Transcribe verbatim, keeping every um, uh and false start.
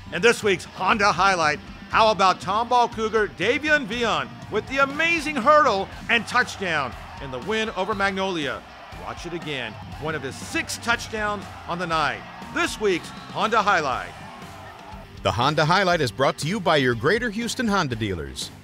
In this week's Honda Highlight, how about Tomball Cougar Davion Vion with the amazing hurdle and touchdown in the win over Magnolia. Watch it again, one of his six touchdowns on the night. This week's Honda Highlight. The Honda Highlight is brought to you by your Greater Houston Honda dealers.